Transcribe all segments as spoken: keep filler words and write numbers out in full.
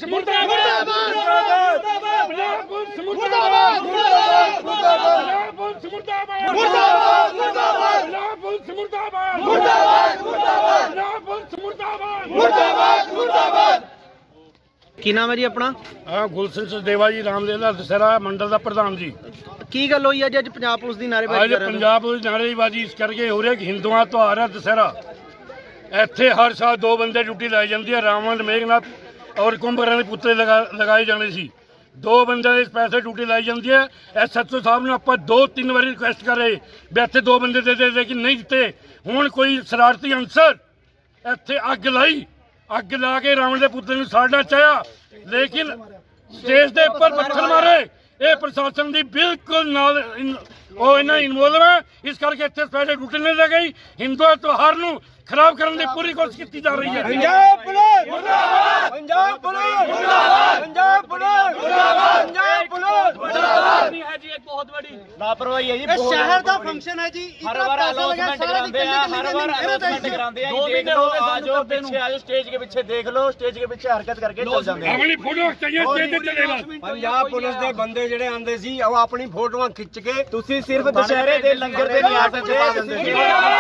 ਕੀ ਨਾਮ ਹੈ ਜੀ ਆਪਣਾ? ਹਾਂ, ਗੁਲਸ਼ਨ ਸਚਦੇਵਾ ਜੀ, ਰਾਮਲੀਲਾ ਦਸਹਿਰਾ ਮੰਡਲ ਦਾ ਪ੍ਰਧਾਨ ਜੀ। ਕੀ ਗੱਲ ਹੋਈ ਅੱਜ ਅੱਜ ਪੰਜਾਬ ਪੁਲਿਸ ਦੀ ਨਾਅਰੇਬਾਜ਼ੀ ਕਰ ਰਹੇ ਹੋ? ਪੰਜਾਬ ਪੁਲਿਸ ਦੀ ਨਾਅਰੇਬਾਜ਼ੀ ਇਸ ਕਰਕੇ ਹੋ ਰਹੀ ਕਿ ਹਿੰਦੂਆਂ ਤਿਉਹਾਰ ਹੈ ਦਸਹਿਰਾ। ਇੱਥੇ ਹਰ ਸਾਲ ਦੋ ਬੰਦੇ ਡਿਊਟੀ ਲਾਈ ਜਾਂਦੀ ਹੈ, ਰਾਵਣ ਮੇਘਨਾਥ ਔਰ ਕੁੰਭਕਰਨ ਦੇ ਪੁੱਤਰੇ ਲਗਾ ਲਗਾਏ ਜਾਣੇ ਸੀ। ਦੋ ਬੰਦੇ ਦੇ ਪੈਸੇ ਡਿਊਟੀ ਲਾਈ ਜਾਂਦੀ ਹੈ। ਐਸ ਐਚ ਓ ਸਾਹਿਬ ਨੂੰ ਆਪਾਂ ਦੋ ਤਿੰਨ ਵਾਰੀ ਰਿਕੁਐਸਟ ਕਰ ਰਹੇ ਵੀ ਇੱਥੇ ਦੋ ਬੰਦੇ ਦੇ ਦੇ ਲੇਕਿਨ ਨਹੀਂ ਦਿੱਤੇ। ਹੁਣ ਕੋਈ ਸ਼ਰਾਰਤੀ ਅਨਸਰ ਇੱਥੇ ਅੱਗ ਲਾਈ, ਅੱਗ ਲਾ ਕੇ ਰਾਵਣ ਦੇ ਪੁੱਤਰ ਨੂੰ ਸਾੜਨਾ ਚਾਹਿਆ, ਲੇਕਿਨ ਸਟੇਜ ਦੇ ਉੱਪਰ ਪੱਥਰ ਮਾਰੇ। ਇਹ ਪ੍ਰਸ਼ਾਸਨ ਦੀ ਬਿਲਕੁਲ ਨਾਲ ਉਹ ਇਹਨਾਂ ਇਨਵੋਲਵ ਹੈ, ਇਸ ਕਰਕੇ ਇੱਥੇ ਸਪੈਸ਼ਲ ਡਿਊਟੀ ਨਹੀਂ ਲਗਾਈ। ਹਿੰਦੂ ਤਿਉਹਾਰ ਨੂੰ ਖਰਾਬ ਕਰਨ ਦੀ ਪੂਰੀ ਕੋਸ਼ਿਸ਼ ਕੀਤੀ ਜਾ ਰਹੀ ਹੈ। ਪੰਜਾਬ ਪੁਲਿਸ ਮੁਰਦਾਬਾਦ, ਪੰਜਾਬ ਪੁਲਿਸ ਮੁਰਦਾਬਾਦ, ਪੰਜਾਬ ਪੁਲਿਸ ਮੁਰਦਾਬਾਦ, ਪੰਜਾਬ ਪੁਲਿਸ ਮੁਰਦਾਬਾਦ। ਨਹੀਂ ਹੈ ਜੀ, ਇੱਕ ਬਹੁਤ ਵੱਡੀ ਲਾਪਰਵਾਹੀ ਹੈ ਜੀ। ਇਹ ਸ਼ਹਿਰ ਦਾ ਫੰਕਸ਼ਨ ਹੈ ਜੀ, ਹਰ ਵਾਰ ਅਨਾਉਂਸਮੈਂਟ ਕਰਾਉਂਦੇ ਆ, ਹਰ ਵਾਰ ਅਨਾਉਂਸਮੈਂਟ ਕਰਾਉਂਦੇ ਆ। ਦੇਖ ਲਓ, ਆਜੋ ਪਿੱਛੇ ਆਜੋ, ਸਟੇਜ के पीछे देख लो, स्टेज के पीछे हरकत करके चल जाते हैं। अपनी फोटो चाहिए स्टेज ते चलेगा। पंजाब पुलिस ਦੇ ਬੰਦੇ ਜਿਹੜੇ ਆਂਦੇ ਸੀ ਉਹ ਆਪਣੀ ਫੋਟੋਆਂ ਖਿੱਚ ਕੇ ਤੁਸੀਂ ਸਿਰਫ ਦੁਸ਼ਹਿਰੇ ਦੇ ਲੰਗਰ ਦੇ ਨਿਆਜ਼ ਤੇ ਪਾ ਦਿੰਦੇ ਸੀ।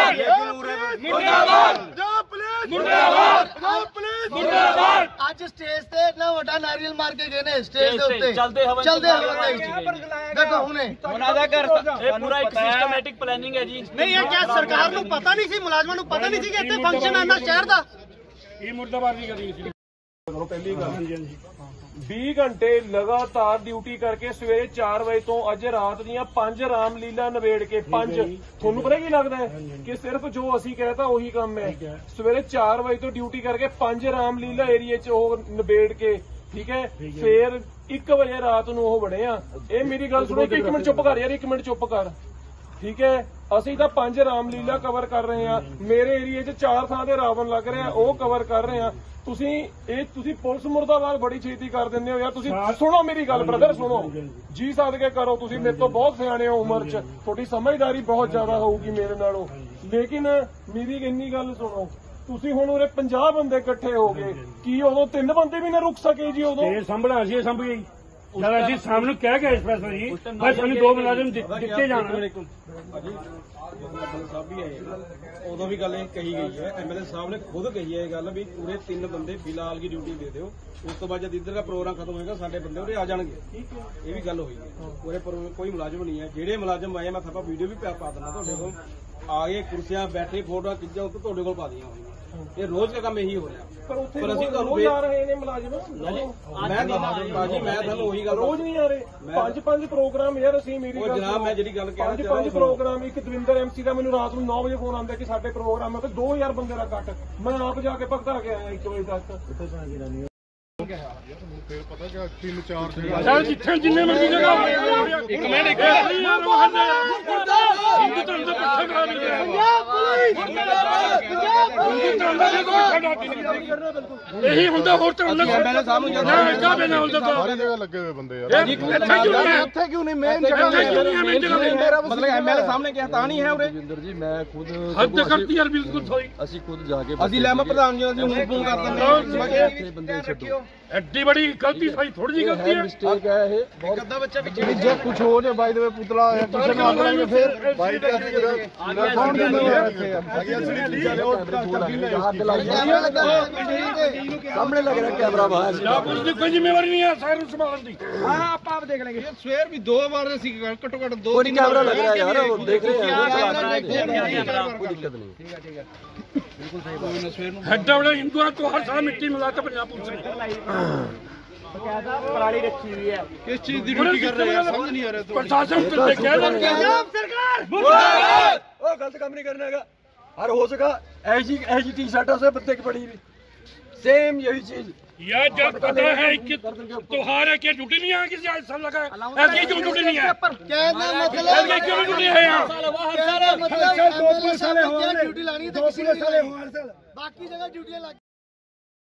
ਮੁਰਦਾਬਾਦ ਪੰਜਾਬ ਪੁਲਿਸ, ਮੁਰਦਾਬਾਦ ਪੰਜਾਬ ਪੁਲਿਸ, ਮੁਰਦਾਬਾਦ। ਅੱਜ ਸਟੇਜ ਤੇ ਇਤਨਾ ਵੱਡਾ ਨਾਰੀਅਲ ਮਾਰ ਕੇ ਗਏ ਨੇ ਸਟੇਜ ਦੇ ਉੱਤੇ, ਚਲਦੇ ਹਵਨ ਚਲਦੇ ਹਵਨ ਦੇਖੋ ਹੁਣੇ ਉਹਨਾਂ ਦਾ ਘਰ ਇਹ ਪੂਰਾ ਇੱਕ ਸਿਸਟਮੈਟਿਕ ਪਲੈਨਿੰਗ ਹੈ ਜੀ। ਨਹੀਂ, ਇਹ ਕਿਆ ਸਰਕਾਰ ਨੂੰ ਪਤਾ ਨਹੀਂ ਸੀ, ਮੁਲਾਜ਼ਮਾਂ ਨੂੰ ਪਤਾ ਨਹੀਂ ਸੀ ਕਿ ਇੱਥੇ ਫੰਕਸ਼ਨ ਹੈ ਨਾ ਸ਼ਹਿਰ ਦਾ। ਇਹ ਮੁਰਦਾਬਾਦ ਦੀ ਕਰੀ ਸੀ। ਪਹਿਲੀ ਗੱਲ ਵੀਹ ਘੰਟੇ ਲਗਾਤਾਰ ਡਿਊਟੀ ਕਰਕੇ ਸਵੇਰੇ ਚਾਰ ਵਜੇ ਤੋਂ ਅੱਜ ਰਾਤ ਦੀਆਂ ਪੰਜ ਰਾਮਲੀਲਾ ਨਵੇੜ ਕੇ ਪੰਜ ਤੁਹਾਨੂੰ ਪਤਾ ਕੀ ਲੱਗਦਾ ਹੈ ਕਿ ਸਿਰਫ ਜੋ ਅਸੀਂ ਕਹਿਤਾ ਉਹੀ ਕੰਮ ਹੈ। ਸਵੇਰੇ ਚਾਰ ਵਜੇ ਤੋਂ ਡਿਊਟੀ ਕਰਕੇ ਪੰਜ ਰਾਮਲੀਲਾ ਏਰੀਏ 'ਚ ਉਹ ਨਵੇੜ ਕੇ, ਠੀਕ ਹੈ, ਫੇਰ ਇੱਕ ਵਜੇ ਰਾਤ ਨੂੰ ਉਹ ਬਣੇ ਆ। ਇਹ ਮੇਰੀ ਗੱਲ ਸੁਣੋ, ਇੱਕ ਮਿੰਟ ਚੁੱਪ ਕਰ ਯਾਰ, ਇੱਕ ਮਿੰਟ ਚੁੱਪ ਕਰ, ਠੀਕ ਹੈ। ਅਸੀਂ ਤਾਂ ਪੰਜ ਰਾਮਲੀਲਾ ਕਵਰ ਕਰ ਰਹੇ ਹਾਂ, ਮੇਰੇ ਏਰੀਏ 'ਚ ਚਾਰ ਥਾਂ ਤੇ ਰਾਵਣ ਲੱਗ ਰਿਹਾ, ਉਹ ਕਵਰ ਕਰ ਰਹੇ ਹਾਂ। ਤੁਸੀਂ ਇਹ ਤੁਸੀਂ ਪੁਲਿਸ ਮੁਰਦਾਬਾਦ ਬੜੀ ਛੇਤੀ ਕਰ ਦਿੰਦੇ ਹੋ ਯਾਰ। ਤੁਸੀਂ ਸੁਣੋ ਮੇਰੀ ਗੱਲ ਬ੍ਰਦਰ, ਸੁਣੋ ਜੀ, ਸਦਕੇ ਕਰੋ। ਤੁਸੀਂ ਮੇਰੇ ਤੋਂ ਬਹੁਤ ਸਿਆਣੇ ਹੋ ਉਮਰ 'ਚ, ਤੁਹਾਡੀ ਸਮਝਦਾਰੀ ਬਹੁਤ ਜ਼ਿਆਦਾ ਹੋਊਗੀ ਮੇਰੇ ਨਾਲੋਂ, ਲੇਕਿਨ ਮੇਰੀ ਇੰਨੀ ਗੱਲ ਸੁਣੋ, ਤੁਸੀਂ ਹੁਣ ਉਰੇ ਪੰਜਾਹ ਬੰਦੇ ਇਕੱਠੇ ਹੋ ਗਏ, ਕੀ ਉਦੋਂ ਤਿੰਨ ਬੰਦੇ ਵੀ ਨਾ ਰੁਕ ਸਕੇ ਜੀ? ਉਦੋਂ ਇਹ ਸੰਭਲਾ ਸੀ, ਸੰਭ ਗਈ ਜਦ ਅਸੀਂ ਸਾਹਮਣੇ ਕਹਿ ਗਏ ਸਪੈਸ਼ਲ ਜੀ ਬਸ ਸਾਨੂੰ ਦੋ ਮੁਲਾਜ਼ਮ ਦਿੱਤੇ ਜਾਣ। ਸਾਹਿਬ ਵੀ ਆਏ, ਉਦੋਂ ਵੀ ਗੱਲ ਇਹ ਕਹੀ ਗਈ ਹੈ, ਐਮਐਲਏ ਸਾਹਿਬ ਨੇ ਖੁਦ ਕਹੀ ਹੈ ਇਹ ਗੱਲ ਵੀ ਪੂਰੇ ਤਿੰਨ ਬੰਦੇ ਫਿਲਹਾਲ ਕੀ ਡਿਊਟੀ ਦੇ ਦਿਓ, ਉਸ ਤੋਂ ਬਾਅਦ ਜਦ ਇੱਧਰ ਦਾ ਪ੍ਰੋਗਰਾਮ ਖਤਮ ਹੋਏਗਾ ਸਾਡੇ ਬੰਦੇ ਉਰੇ ਆ ਜਾਣਗੇ। ਇਹ ਵੀ ਗੱਲ ਹੋਈ ਹੈ। ਪੂਰੇ ਕੋਈ ਮੁਲਾਜ਼ਮ ਨਹੀਂ ਹੈ, ਜਿਹੜੇ ਮੁਲਾਜ਼ਮ ਆਏ ਮੈਂ ਥਾਪਾ ਵੀਡੀਓ ਵੀ ਪਾ ਦੇਣਾ ਤੁਹਾਡੇ ਕੋਲ, ਆ ਗਏ ਕੁਰਸੀਆਂ ਬੈਠੇ ਫੋਟੋਆਂ ਖਿੱਚਾਂ ਉੱਤੇ ਤੁਹਾਡੇ ਕੋਲ ਪਾ ਦੀਆਂ ਹੋਣਗੀਆਂ। ਇਹ ਰੋਜ਼ ਦਾ ਕੰਮ ਇਹੀ ਹੋ ਰਿਹਾ। ਪਰ ਉੱਥੇ ਰੋਜ਼ ਆ ਰਹੇ ਨੇ ਮੁਲਾਜ਼ਮ। ਮੈਂ ਬਾਜੀ ਮੈਂ ਤੁਹਾਨੂੰ ਉਹੀ ਗੱਲ, ਰੋਜ਼ ਨਹੀਂ ਆ ਰਹੇ। ਪੰਜ ਪੰਜ ਪ੍ਰੋਗਰਾਮ ਯਾਰ, ਅਸੀਂ ਮੇਰੀ ਗੱਲ ਜਨਾਬ ਮੈਂ ਜਿਹੜੀ ਗੱਲ ਕਹਿਣਾ ਪੰਜ ਪੰਜ ਪ੍ਰੋਗਰਾਮ। ਇੱਕ ਦਵਿੰਦਰ ਐਮਸੀ ਦਾ ਮੈਨੂੰ ਰਾਤ ਨੂੰ ਨੌ ਵਜੇ ਫੋਨ ਆਉਂਦਾ ਕਿ ਸਾਡੇ ਪ੍ਰੋਗਰਾਮ ਹੈ ਤੇ ਦੋ ਹਜ਼ਾਰ ਬੰਦੇ ਦਾ ਕੱਟ, ਮੈਂ ਆਪ ਜਾ ਕੇ ਭਗਤਾ ਕੇ ਆਇਆ ਇੱਕ ਵਜੇ ਤੱਕ। ਪਤਾ ਕਿ ਤਿੰਨ ਚਾਰ ਜਗ੍ਹਾ ਜਿੱਥੇ ਜਿੰਨੇ ਮਰਜ਼ੀ ਜਗ੍ਹਾ ਇੱਕ ਮਿੰਟ ਇੱਕ ਹਿੰਦੂ ਧਰਮ ਦੇ ਪੱਠੇ ਖਾ ਰਹੇ ਆ। ਪੰਜਾਬ ਪੁਲਿਸ ਮੁਰਦਾਬਾਦ, ਪੰਜਾਬ ਪੁਲਿਸ ਮੁਰਦਾਬਾਦ। ਇਹੀ ਹੁੰਦਾ, ਹੋਰ ਤਾਂ ਹੁੰਦਾ ਐਮਐਲਏ ਸਾਹਿਬ ਨੂੰ ਨਾ ਇੱਕਾ ਬਣਾ ਹੁੰਦਾ ਤਾਂ ਸਾਰੀ ਜਗ੍ਹਾ ਲੱਗੇ ਹੋਏ ਬੰਦੇ ਯਾਰ। ਇੱਥੇ ਕਿਉਂ ਨਹੀਂ, ਇੱਥੇ ਕਿਉਂ ਨਹੀਂ? ਮੇਨ ਜਗ੍ਹਾ ਮਤਲਬ ਐਮਐਲਏ ਸਾਹਮਣੇ ਕਿਹਾ ਤਾਂ ਨਹੀਂ ਹੈ ਉਰੇ। ਜਿੰਦਰ ਜੀ ਮੈਂ ਖੁਦ ਹੱਦ ਕਰਤੀ ਯਾਰ, ਬਿਲਕੁਲ ਸੋਈ। ਅਸੀਂ ਖੁਦ ਜਾ ਕੇ ਅਸੀਂ ਲੈ ਮੈਂ ਪ੍ਰਧਾਨ ਜੀ ਨੂੰ ਫੋਨ ਕਰ ਦਿੰਦੇ ਬੰਦੇ ਛੱਡੋ। ਐਡੀ ਬੜੀ ਗਲਤੀ ਸਾਡੀ ਥੋੜੀ ਜਿਹੀ ਗਲਤੀ ਹੈ। ਮਿਸਟੇਕ ਹੈ ਇਹ ਬਹੁਤ। ਅੱਧਾ ਬੱਚਾ ਵਿੱਚ ਜੇ ਕੁਝ ਹੋ ਜਾਏ ਬਾਈ ਦੇ ਪੁਤਲਾ ਕਿਸੇ ਨੂੰ ਆਵਾਂਗੇ ਫਿਰ ਬਾਈ ਦਾ ਕੌਣ ਜ਼ਿੰਮੇਵਾਰ ਇੱਥੇ ਆ? ਸਾਹਮਣੇ ਲੱਗ ਰਿਹਾ ਕੈਮਰਾ ਬਾਹਰ। ਜਾਂ ਪੁਲਿਸ ਦੀ ਕੋਈ ਜ਼ਿੰਮੇਵਾਰੀ ਨਹੀਂ ਹੈ ਸਾਇਰ ਨੂੰ ਸੰਭਾਲਣ ਦੀ। ਹਾਂ ਆਪਾਂ ਆਪ ਦੇਖ ਲੈਂਗੇ। ਸਵੇਰ ਵੀ ਦੋ ਵਾਰ ਅਸੀਂ ਘੱਟੋ ਘੱਟ ਦੋ ਕੋਈ ਕੈਮਰਾ ਲੱਗ ਰਿਹਾ ਯਾਰ, ਉਹ ਦੇਖ ਰਹੇ ਆ, ਕੋਈ ਦਿੱਕਤ ਨਹੀਂ। ਠੀਕ ਹੈ ਠੀਕ ਹੈ ਬਿਲਕੁਲ ਸਹੀ ਬਾਤ। ਹੈਡਾ ਵਾਲੇ ਹਿੰਦੂਆਂ ਤੋਂ ਹਰ ਸਾਲ ਮਿੱਟੀ ਮਿਲਾਤਾ ਪੰਜਾਬ ਪੁਲਿਸ ਨੇ। ਪਰਾਲੀ ਰੱਖੀ ਹੋਈ ਹੈ। ਕਿਸ ਚੀਜ਼ ਦੀ ਡਿਊਟੀ ਕਰ ਰਹੇ ਆ ਸਮਝ ਨਹੀਂ ਆ ਰਿਹਾ। ਪ੍ਰਸ਼ਾਸਨ ਤੇ ਕਹਿ ਦਿੰਦੇ ਪੰਜਾਬ ਸਰਕਾਰ ਮੁਰਦਾਬਾਦ। ਉਹ ਗਲਤ ਕੰਮ नहीं करने का। और हो सका ऐसी ऐसी टी शर्टों से बत्ते की पड़ी हुई सेम यही चीज यार, जब पता है कि त्योहार है, क्या ड्यूटी नहीं है किसी आज साल लगा है? ऐसी क्यों ड्यूटी नहीं है? कहना मतलब ऐसी क्यों ड्यूटी है यहाँ? कहना मतलब ड्यूटी लानी है, बाकी जगह ड्यूटियां लग